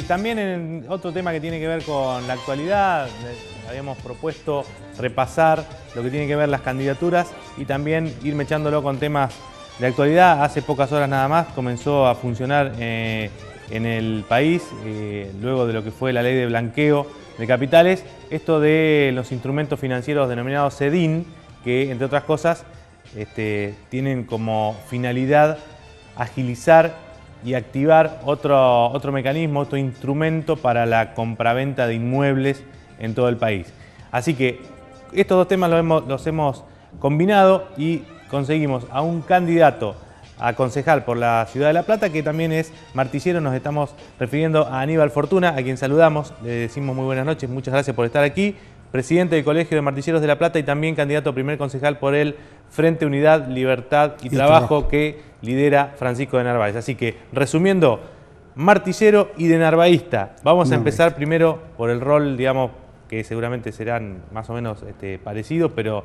también en otro tema que tiene que ver con la actualidad, habíamos propuesto repasar lo que tiene que ver las candidaturas y también ir mechándolo con temas de actualidad. Hace pocas horas nada más comenzó a funcionar en el país, luego de lo que fue la ley de blanqueo de capitales, esto de los instrumentos financieros denominados SEDIN, que entre otras cosas tienen como finalidad agilizar y activar otro mecanismo, otro instrumento para la compraventa de inmuebles en todo el país. Así que estos dos temas los hemos combinado y conseguimos a un candidato a concejal por la Ciudad de La Plata, que también es martillero. Nos estamos refiriendo a Aníbal Fortuna, a quien saludamos, le decimos muy buenas noches, muchas gracias por estar aquí. Presidente del Colegio de Martilleros de La Plata y también candidato a primer concejal por el Frente Unidad, Libertad y Trabajo que lidera Francisco de Narváez. Así que, resumiendo, martillero y de narvaísta. Vamos a empezar primero por el rol, digamos, que seguramente serán más o menos parecidos, pero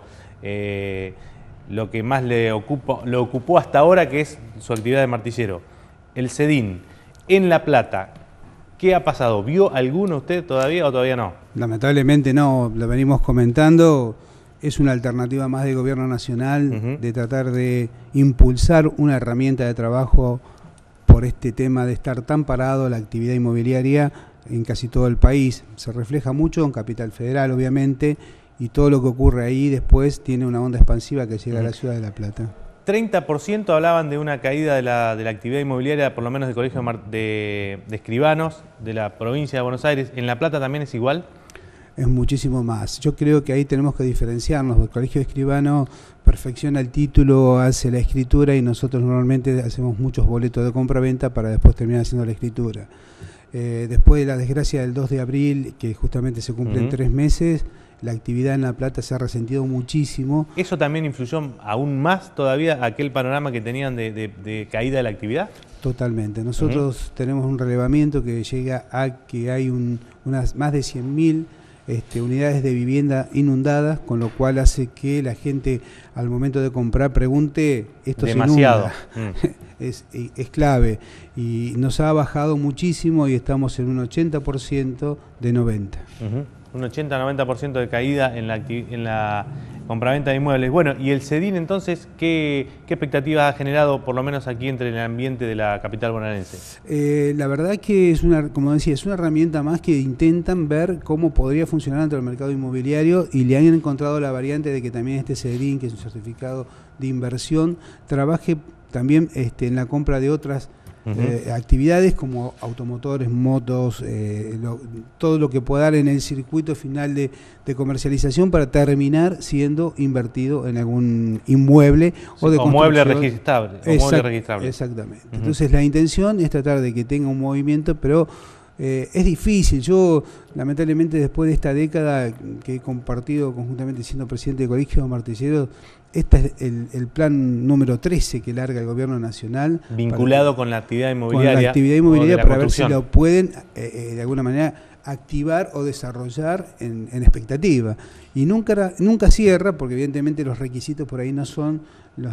lo que más lo ocupó hasta ahora, que es su actividad de martillero. El SEDIN en La Plata. ¿Qué ha pasado? ¿Vio alguno usted todavía o todavía no? Lamentablemente no, lo venimos comentando. Es una alternativa más del gobierno nacional de tratar de impulsar una herramienta de trabajo por este tema de estar tan parado la actividad inmobiliaria en casi todo el país. Se refleja mucho en Capital Federal, obviamente, y todo lo que ocurre ahí después tiene una onda expansiva que llega a la Ciudad de La Plata. 30% hablaban de una caída de la actividad inmobiliaria, por lo menos del Colegio de Escribanos de la provincia de Buenos Aires. ¿En La Plata también es igual? Es muchísimo más. Yo creo que ahí tenemos que diferenciarnos. El Colegio de Escribanos perfecciona el título, hace la escritura y nosotros normalmente hacemos muchos boletos de compra-venta para después terminar haciendo la escritura. Después de la desgracia del 2 de abril, que justamente se cumplen 3 meses, la actividad en La Plata se ha resentido muchísimo. ¿Eso también influyó aún más todavía aquel panorama que tenían de caída de la actividad? Totalmente. Nosotros tenemos un relevamiento que llega a que hay unas más de 100.000 unidades de vivienda inundadas, con lo cual hace que la gente al momento de comprar pregunte, ¿esto demasiado se inunda? Es clave. Y nos ha bajado muchísimo y estamos en un 80% de 90%. Un 80-90% de caída en la compraventa de inmuebles. Bueno, y el SEDIN entonces, ¿qué expectativas ha generado, por lo menos aquí entre el ambiente de la capital bonaerense? La verdad que es como decía, es una herramienta más que intentan ver cómo podría funcionar dentro del mercado inmobiliario y le han encontrado la variante de que también este SEDIN, que es un certificado de inversión, trabaje también en la compra de otras actividades como automotores, motos, todo lo que pueda dar en el circuito final de comercialización para terminar siendo invertido en algún inmueble o de mueble registrable. Exactamente. Entonces la intención es tratar de que tenga un movimiento, pero es difícil. Yo, lamentablemente, después de esta década que he compartido conjuntamente siendo presidente del Colegio de Martilleros, este es el plan número 13 que larga el gobierno nacional. Vinculado con la actividad inmobiliaria. Con la actividad inmobiliaria para ver si lo pueden, de alguna manera, activar o desarrollar en expectativa. Y nunca cierra, porque evidentemente los requisitos por ahí no son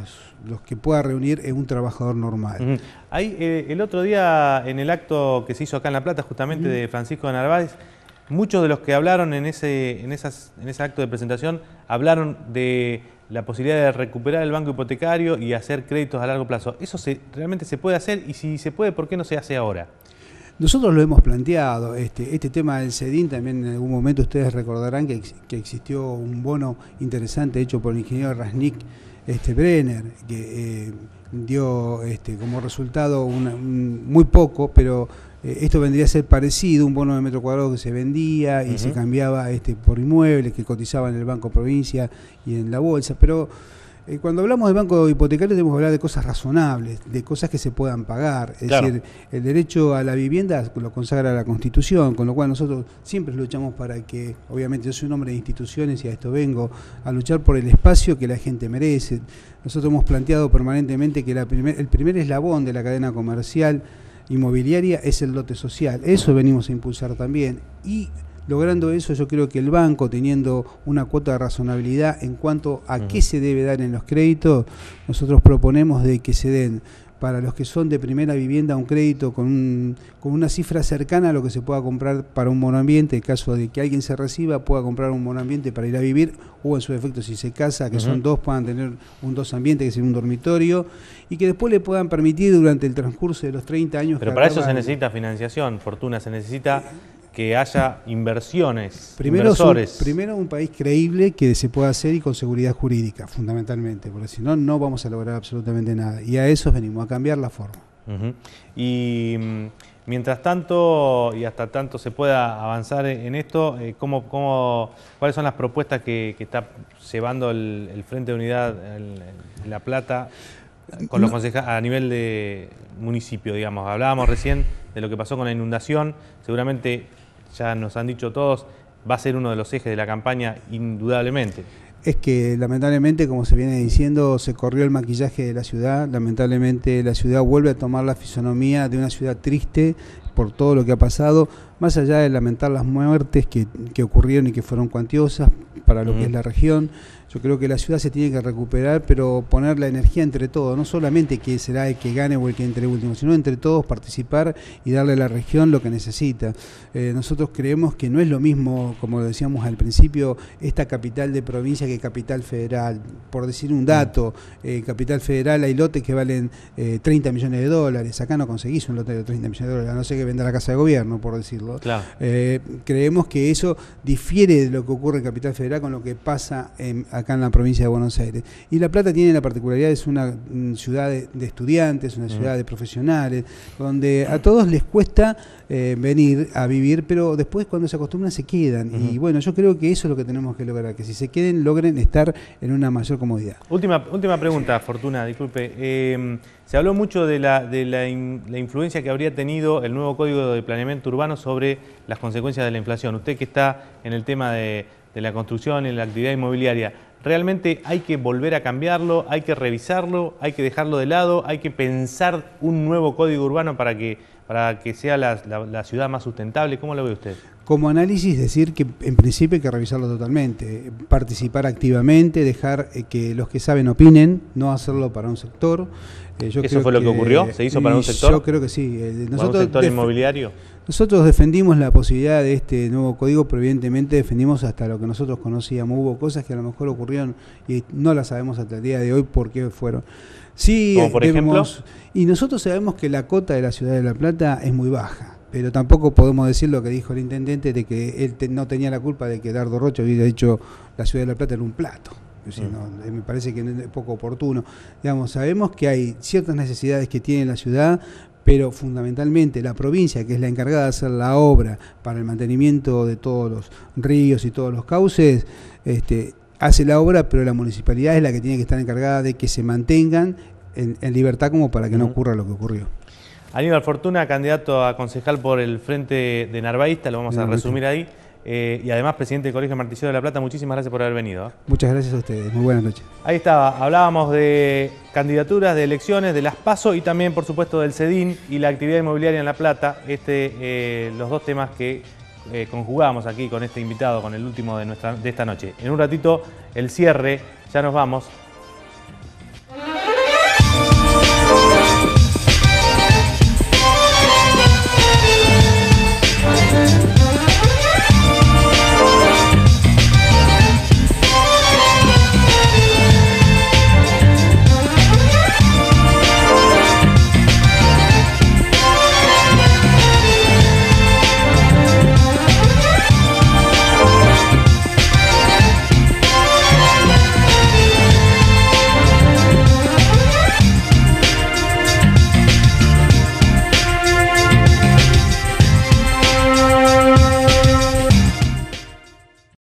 los que pueda reunir un trabajador normal. Ahí, el otro día, en el acto que se hizo acá en La Plata, justamente de Francisco de Narváez, muchos de los que hablaron en ese acto de presentación hablaron de la posibilidad de recuperar el banco hipotecario y hacer créditos a largo plazo. ¿Eso realmente se puede hacer? Y si se puede, ¿por qué no se hace ahora? Nosotros lo hemos planteado, este tema del SEDIN, también en algún momento ustedes recordarán que existió un bono interesante hecho por el ingeniero Rasnik Brenner, que dio como resultado muy poco, pero esto vendría a ser parecido, un bono de metro cuadrado que se vendía y se cambiaba por inmuebles que cotizaban en el Banco Provincia y en la bolsa, pero cuando hablamos de banco hipotecario tenemos que hablar de cosas razonables, de cosas que se puedan pagar. Es decir, el derecho a la vivienda lo consagra la Constitución, con lo cual nosotros siempre luchamos para que, obviamente yo soy un hombre de instituciones y a esto vengo, a luchar por el espacio que la gente merece. Nosotros hemos planteado permanentemente que el primer eslabón de la cadena comercial inmobiliaria es el lote social. Eso venimos a impulsar también. Y logrando eso, yo creo que el banco, teniendo una cuota de razonabilidad en cuanto a qué se debe dar en los créditos, nosotros proponemos de que se den para los que son de primera vivienda un crédito con una cifra cercana a lo que se pueda comprar para un monoambiente, en caso de que alguien se reciba, pueda comprar un monoambiente para ir a vivir, o en su defecto si se casa, que son dos, puedan tener un dos ambiente, que es un dormitorio, y que después le puedan permitir durante el transcurso de los 30 años... Pero para eso se necesita financiación, Fortuna, se necesita que haya inversiones, inversores. Primero un país creíble que se pueda hacer y con seguridad jurídica, fundamentalmente, porque si no, no vamos a lograr absolutamente nada. Y a eso venimos, a cambiar la forma. Y mientras tanto, y hasta tanto se pueda avanzar en esto, ¿cuáles son las propuestas que está llevando el Frente de Unidad en La Plata con los concejales a nivel de municipio, digamos? Hablábamos recién de lo que pasó con la inundación, seguramente ya nos han dicho todos, va a ser uno de los ejes de la campaña indudablemente. Es que lamentablemente, como se viene diciendo, se corrió el maquillaje de la ciudad. Lamentablemente la ciudad vuelve a tomar la fisonomía de una ciudad triste por todo lo que ha pasado, más allá de lamentar las muertes que ocurrieron y que fueron cuantiosas para lo que es la región. Yo creo que la ciudad se tiene que recuperar, pero poner la energía entre todos, no solamente que será el que gane o el que entre último, sino entre todos participar y darle a la región lo que necesita. Nosotros creemos que no es lo mismo, como lo decíamos al principio, esta capital de provincia que capital federal. Por decir un dato, capital federal hay lotes que valen 30 millones de dólares, acá no conseguís un lote de 30 millones de dólares, a no ser que venda la casa de gobierno, por decirlo. Claro. Creemos que eso difiere de lo que ocurre en capital federal con lo que pasa acá en la provincia de Buenos Aires. Y La Plata tiene la particularidad, es una ciudad de estudiantes, una ciudad de profesionales, donde a todos les cuesta venir a vivir, pero después cuando se acostumbran se quedan. Y bueno, yo creo que eso es lo que tenemos que lograr, que si se queden, logren estar en una mayor comodidad. Última pregunta, Fortuna, disculpe. Se habló mucho de la influencia que habría tenido el nuevo Código de Planeamiento Urbano sobre las consecuencias de la inflación. Usted que está en el tema de la construcción y la actividad inmobiliaria, ¿realmente hay que volver a cambiarlo, hay que revisarlo, hay que dejarlo de lado, hay que pensar un nuevo código urbano para que sea la ciudad más sustentable? ¿Cómo lo ve usted? Como análisis, decir que en principio hay que revisarlo totalmente, participar activamente, dejar que los que saben opinen, no hacerlo para un sector. ¿Eso fue lo que ocurrió? ¿Se hizo para un sector? Yo creo que sí. ¿Para un sector inmobiliario? Nosotros defendimos la posibilidad de este nuevo código, pero evidentemente defendimos hasta lo que nosotros conocíamos. Hubo cosas que a lo mejor ocurrieron y no las sabemos hasta el día de hoy por qué fueron. Sí, ¿como por ejemplo? Y nosotros sabemos que la cota de la ciudad de La Plata es muy baja, pero tampoco podemos decir lo que dijo el intendente de que él no tenía la culpa de que Dardo Rocha hubiera hecho la ciudad de La Plata en un plato. Me parece que es poco oportuno. Digamos, sabemos que hay ciertas necesidades que tiene la ciudad, pero fundamentalmente la provincia, que es la encargada de hacer la obra para el mantenimiento de todos los ríos y todos los cauces, hace la obra, pero la municipalidad es la que tiene que estar encargada de que se mantengan en libertad como para que no ocurra lo que ocurrió. Aníbal Fortuna, candidato a concejal por el Frente de Narvaísta, lo vamos a resumir ahí. Y además presidente del Colegio Martillero de La Plata, muchísimas gracias por haber venido. Muchas gracias a ustedes, muy buenas noches. Ahí estaba, hablábamos de candidaturas, de elecciones, de las PASO y también por supuesto del CEDIN y la actividad inmobiliaria en La Plata, los dos temas que conjugamos aquí con este invitado, con el último de esta noche. En un ratito el cierre, ya nos vamos.